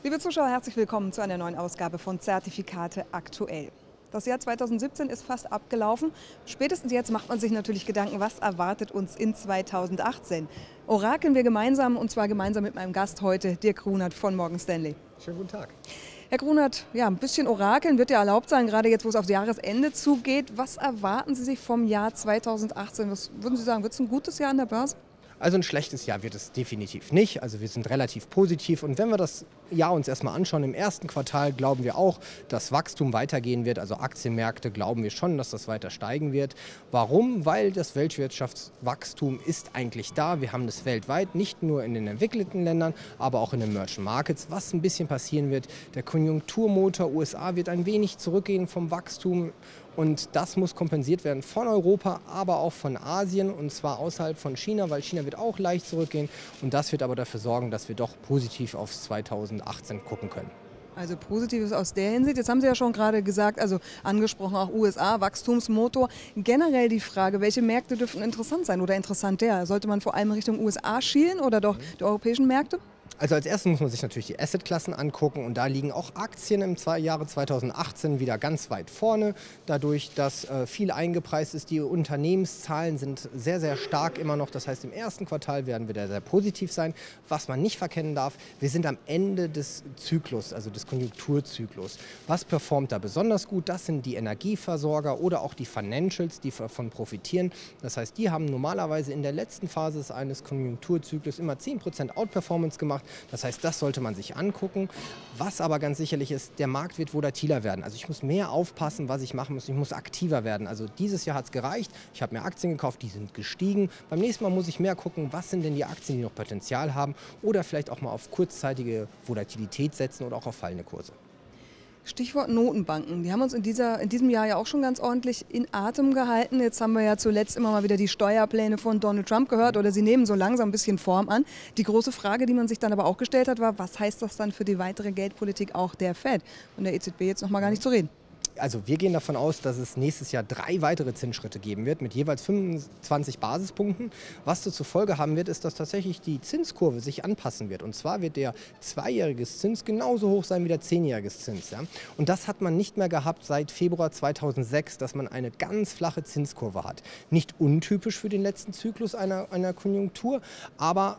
Liebe Zuschauer, herzlich willkommen zu einer neuen Ausgabe von Zertifikate aktuell. Das Jahr 2017 ist fast abgelaufen. Spätestens jetzt macht man sich natürlich Gedanken, was erwartet uns in 2018. Orakeln wir gemeinsam, und zwar gemeinsam mit meinem Gast heute, Dirk Grunert von Morgan Stanley. Schönen guten Tag. Herr Grunert, ja, ein bisschen Orakeln wird ja erlaubt sein, gerade jetzt, wo es aufs Jahresende zugeht. Was erwarten Sie sich vom Jahr 2018? Was würden Sie sagen, wird es ein gutes Jahr an der Börse? Also ein schlechtes Jahr wird es definitiv nicht. Also wir sind relativ positiv und wenn wir das Jahr uns erstmal anschauen, im ersten Quartal glauben wir auch, dass Wachstum weitergehen wird. Also Aktienmärkte glauben wir schon, dass das weiter steigen wird. Warum? Weil das Weltwirtschaftswachstum ist eigentlich da. Wir haben das weltweit, nicht nur in den entwickelten Ländern, aber auch in den Emerging Markets. Was ein bisschen passieren wird, der Konjunkturmotor USA wird ein wenig zurückgehen vom Wachstum. Und das muss kompensiert werden von Europa, aber auch von Asien, und zwar außerhalb von China, weil China wird auch leicht zurückgehen. Und das wird aber dafür sorgen, dass wir doch positiv aufs 2018 gucken können. Also Positives aus der Hinsicht. Jetzt haben Sie ja schon gerade gesagt, also angesprochen auch USA, Wachstumsmotor. Generell die Frage, welche Märkte dürften interessant sein oder interessanter? Sollte man vor allem Richtung USA schielen oder doch die europäischen Märkte? Also als erstes muss man sich natürlich die Assetklassen angucken und da liegen auch Aktien im Jahre 2018 wieder ganz weit vorne. Dadurch, dass viel eingepreist ist, die Unternehmenszahlen sind sehr, sehr stark immer noch. Das heißt, im ersten Quartal werden wir da sehr positiv sein. Was man nicht verkennen darf, wir sind am Ende des Zyklus, also des Konjunkturzyklus. Was performt da besonders gut? Das sind die Energieversorger oder auch die Financials, die davon profitieren. Das heißt, die haben normalerweise in der letzten Phase eines Konjunkturzyklus immer 10% Outperformance gemacht. Das heißt, das sollte man sich angucken. Was aber ganz sicherlich ist, der Markt wird volatiler werden. Also ich muss mehr aufpassen, was ich machen muss. Ich muss aktiver werden. Also dieses Jahr hat es gereicht. Ich habe mir Aktien gekauft, die sind gestiegen. Beim nächsten Mal muss ich mehr gucken, was sind denn die Aktien, die noch Potenzial haben. Oder vielleicht auch mal auf kurzzeitige Volatilität setzen oder auch auf fallende Kurse. Stichwort Notenbanken. Die haben uns in diesem Jahr ja auch schon ganz ordentlich in Atem gehalten. Jetzt haben wir ja zuletzt immer mal wieder die Steuerpläne von Donald Trump gehört oder sie nehmen so langsam ein bisschen Form an. Die große Frage, die man sich dann aber auch gestellt hat, war, was heißt das dann für die weitere Geldpolitik auch der Fed? Von der EZB jetzt noch mal gar nicht zu reden. Also wir gehen davon aus, dass es nächstes Jahr 3 weitere Zinsschritte geben wird mit jeweils 25 Basispunkten. Was das zur Folge haben wird, ist, dass tatsächlich die Zinskurve sich anpassen wird. Und zwar wird der 2-jährige Zins genauso hoch sein wie der 10-jährige Zins. Ja? Und das hat man nicht mehr gehabt seit Februar 2006, dass man eine ganz flache Zinskurve hat. Nicht untypisch für den letzten Zyklus einer Konjunktur, aber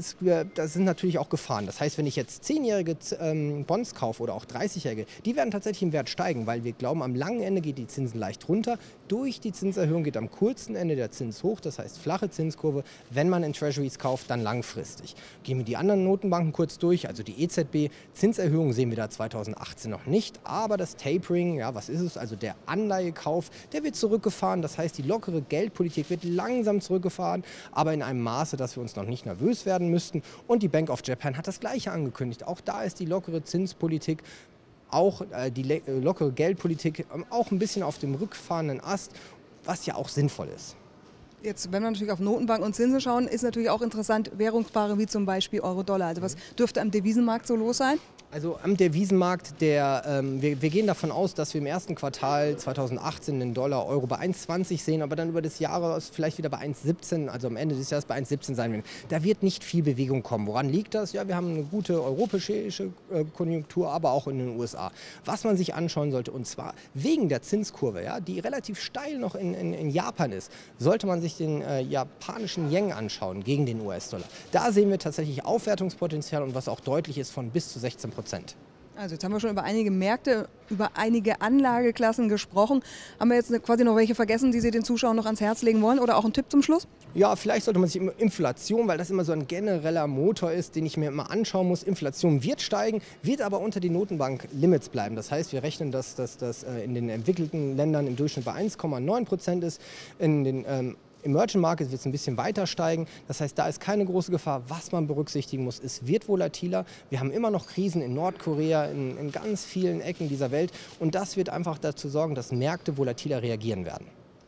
das sind natürlich auch Gefahren. Das heißt, wenn ich jetzt 10-jährige Bonds kaufe oder auch 30-jährige, die werden tatsächlich im Wert steigen, weil wir glauben, am langen Ende geht die Zinsen leicht runter. Durch die Zinserhöhung geht am kurzen Ende der Zins hoch, das heißt flache Zinskurve, wenn man in Treasuries kauft, dann langfristig. Gehen wir die anderen Notenbanken kurz durch, also die EZB, Zinserhöhung sehen wir da 2018 noch nicht, aber das Tapering, ja, was ist es, also der Anleihekauf, der wird zurückgefahren, das heißt, die lockere Geldpolitik wird langsam zurückgefahren, aber in einem Maße, dass wir uns noch nicht nervös werden müssten. Und die Bank of Japan hat das Gleiche angekündigt. Auch da ist die lockere Zinspolitik, auch die lockere Geldpolitik auch ein bisschen auf dem rückfahrenden Ast, was ja auch sinnvoll ist. Jetzt, wenn wir natürlich auf Notenbanken und Zinsen schauen, ist natürlich auch interessant Währungspaare wie zum Beispiel Euro-Dollar. Also was dürfte am Devisenmarkt so los sein? Also am Devisenmarkt, wir gehen davon aus, dass wir im ersten Quartal 2018 den Dollar-Euro bei 1,20 sehen, aber dann über das Jahr vielleicht wieder bei 1,17, also am Ende des Jahres bei 1,17 sein werden. Da wird nicht viel Bewegung kommen. Woran liegt das? Ja, wir haben eine gute europäische Konjunktur, aber auch in den USA. Was man sich anschauen sollte, und zwar wegen der Zinskurve, ja, die relativ steil noch in Japan ist, sollte man sich den japanischen Yen anschauen gegen den US-Dollar. Da sehen wir tatsächlich Aufwertungspotenzial und was auch deutlich ist von bis zu 16%. Also jetzt haben wir schon über einige Märkte, über einige Anlageklassen gesprochen. Haben wir jetzt quasi noch welche vergessen, die Sie den Zuschauern noch ans Herz legen wollen? Oder auch ein Tipp zum Schluss? Ja, vielleicht sollte man sich Inflation, weil das immer so ein genereller Motor ist, den ich mir immer anschauen muss. Inflation wird steigen, wird aber unter die Notenbank-Limits bleiben. Das heißt, wir rechnen, dass das in den entwickelten Ländern im Durchschnitt bei 1,9% ist. In den Emerging Markets wird es ein bisschen weiter steigen. Das heißt, da ist keine große Gefahr. Was man berücksichtigen muss, es wird volatiler. Wir haben immer noch Krisen in Nordkorea, in ganz vielen Ecken dieser Welt. Und das wird einfach dazu sorgen, dass Märkte volatiler reagieren werden.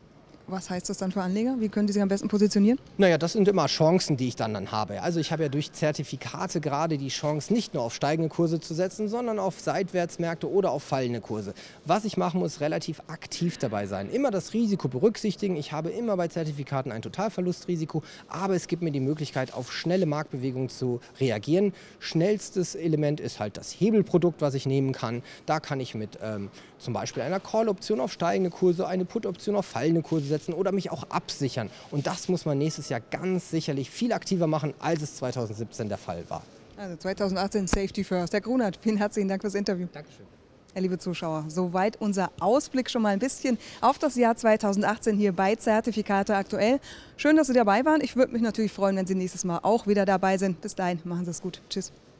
Was heißt das dann für Anleger? Wie können die sich am besten positionieren? Naja, das sind immer Chancen, die ich dann habe. Also ich habe ja durch Zertifikate gerade die Chance, nicht nur auf steigende Kurse zu setzen, sondern auf Seitwärtsmärkte oder auf fallende Kurse. Was ich machen muss, relativ aktiv dabei sein. Immer das Risiko berücksichtigen. Ich habe immer bei Zertifikaten ein Totalverlustrisiko, aber es gibt mir die Möglichkeit, auf schnelle Marktbewegungen zu reagieren. Schnellstes Element ist halt das Hebelprodukt, was ich nehmen kann. Da kann ich mit zum Beispiel einer Call-Option auf steigende Kurse, eine Put-Option auf fallende Kurse setzen oder mich auch absichern. Und das muss man nächstes Jahr ganz sicherlich viel aktiver machen, als es 2017 der Fall war. Also 2018 Safety First. Herr Grunert, vielen herzlichen Dank fürs Interview. Dankeschön. Ja, liebe Zuschauer, soweit unser Ausblick schon mal ein bisschen auf das Jahr 2018 hier bei Zertifikate aktuell. Schön, dass Sie dabei waren. Ich würde mich natürlich freuen, wenn Sie nächstes Mal auch wieder dabei sind. Bis dahin, machen Sie es gut. Tschüss.